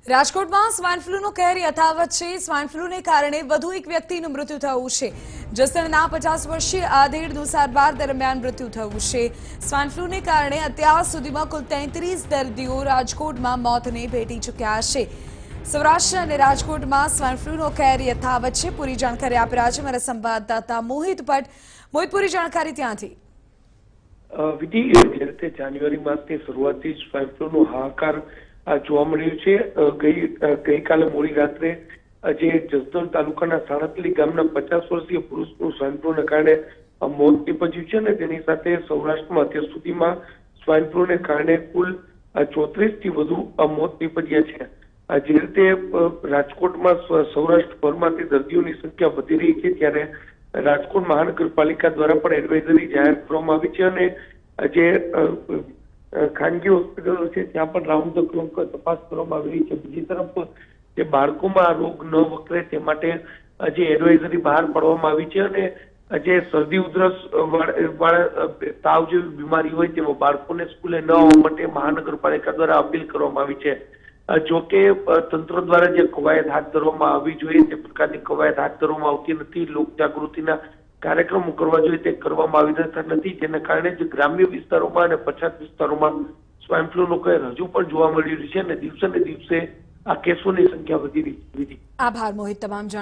રાજકોટમાં સ્વાઇન ફ્લૂનો કહેર યથાવત છે। સ્વાઇન ફ્લૂને કારણે વધુ એક વ્યક્તિનું મૃત્યુ થયું છે। જસદણના 50 વર્ષીય આધેડનું સારવાર દરમિયાન મૃત્યુ થયું છે। સ્વાઇન ફ્લૂને કારણે અત્યાર સુધીમાં કુલ 33 દર્દીઓ રાજકોટમાં મોતને ભેટી ચૂક્યા છે। સૌરાષ્ટ્ર અને રાજકોટમાં સ્વાઇન ફ્લૂનો કહેર યથાવત છે। પૂરી જાણકારી આપી રહ્યા છે મારા સંવાદદાતા મોહિત ભટ્ટ। મોહિત, પૂરી જાણકારી ત્યાંથી। વિધિ જે રીતે જાન્યુઆરી માસની શરૂઆતથી જ સ્વાઇન ફ્લૂનો હાહાકાર જોવા મળ્યું છે। ગઈકાલે મોડી રાત્રે જે જસદણ તાલુકાના સાણતલી ગામના 50 વર્ષીય પુરુષનું સ્વાઇન ફ્લૂને કારણે મોત નીપજ્યું છે અને તેની સાથે સૌરાષ્ટ્રમાં અત્યાર સુધીમાં સ્વાઇન ફ્લૂને કારણે કુલ 34 થી વધુ મોત નીપજ્યા છે। જે રીતે રાજકોટમાં સૌરાષ્ટ્રભરમાંથી દર્દીઓની સંખ્યા વધી રહી છે, ત્યારે રાજકોટ મહાનગરપાલિકા દ્વારા પણ એડવાઇઝરી જાહેર કરવામાં આવી છે અને જે ખાનગી હોસ્પિટલો છે ત્યાં પણ રાઉન્ડ ધ ક્લોક તપાસ કરવામાં આવી રહી છે। બીજી તરફ જે બાળકોમાં આ રોગ ન વકરે તે માટે જે એડવાઇઝરી બહાર પાડવામાં આવી છે અને જે શરદી ઉધરસ વાળા તાવ જેવી બીમારી હોય તેમાં બાળકોને સ્કૂલે ન આવવા માટે મહાનગરપાલિકા દ્વારા અપીલ કરવામાં આવી છે। જોકે તંત્ર દ્વારા જે કવાયત હાથ ધરવામાં આવવી જોઈએ તે પ્રકારની કવાયત હાથ ધરવામાં આવતી નથી। લોક જાગૃતિના કાર્યક્રમો કરવા જોઈએ તે કરવામાં આવી રહેતા નથી, જેને કારણે જ ગ્રામ્ય વિસ્તારોમાં અને પછાત વિસ્તારોમાં સ્વાઇન ફ્લૂનો કહેર હજુ પણ જોવા મળી રહ્યું છે અને દિવસે ને દિવસે આ કેસોની સંખ્યા વધી રહી છે। આભાર મોહિત, તમામ